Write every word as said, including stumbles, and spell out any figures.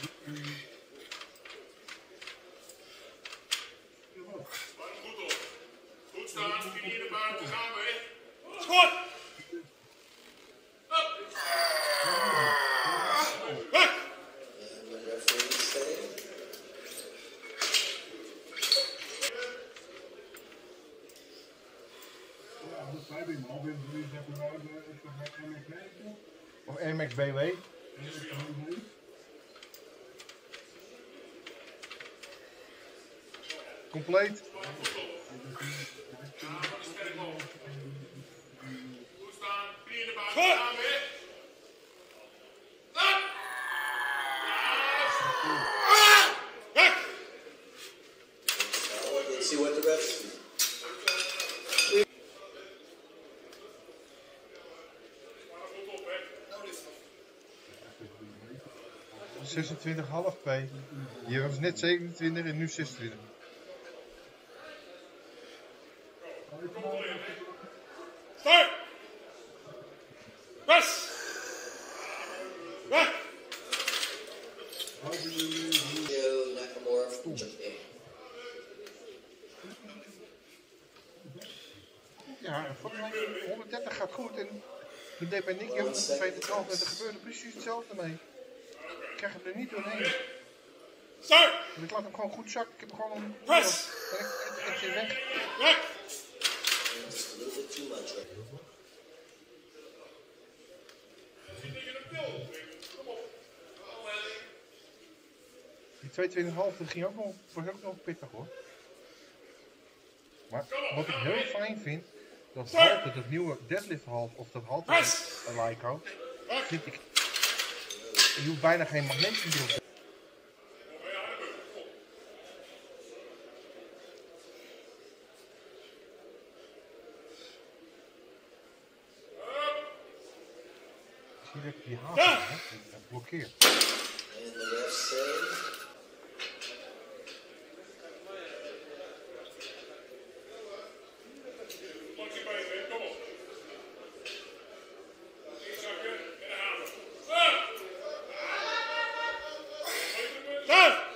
Goed op. Goed staan, knieën naar buiten, gaan we. Schot! Of Air Max B W. Compleet. Goed staan, knieën naar buiten, gaan we. See what the refs. zesentwintig komma vijf P. Hier was net zevenentwintig en nu zesentwintig. Start! Bas! Weg! Joe Nakamura from Japan. Ja, volgens mij honderddertig gaat goed en toen deed bij Nick honderdtweeëntwintig en er gebeurde precies hetzelfde mee. Ik krijg hem er niet doorheen. Start! En ik laat hem gewoon goed zakken. Ik heb hem gewoon een... Press! En ik, ik, ik zit weg. Weg! Just a little bit too much right now. Die tweeëntwintig komma vijf dat ging ook nog, was ook nog pittig hoor. Maar wat ik heel fijn vind, dat halter, dat nieuwe deadlift half of dat halter like houdt, vind ik, je hoeft bijna geen magnesium erop te. Zie je dat die haal dat blokkeert. And the refs say. Start!